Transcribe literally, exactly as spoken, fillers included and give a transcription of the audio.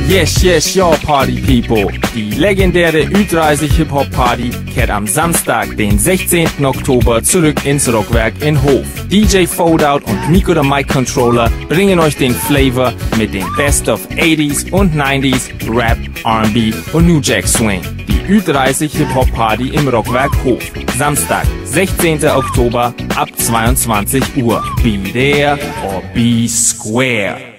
Yes, yes, y'all Party People. Die legendäre Ü dreißig Hip-Hop Party kehrt am Samstag, den sechzehnten Oktober zurück ins Rockwerk in Hof. D J Fodout und Miko der Mic Controller bringen euch den Flavor mit den Best of achtziger und neunziger Rap, R and B und New Jack Swing. Die Ü dreißig Hip-Hop Party im Rockwerk Hof. Samstag, sechzehnten Oktober ab zweiundzwanzig Uhr. Be there or be square.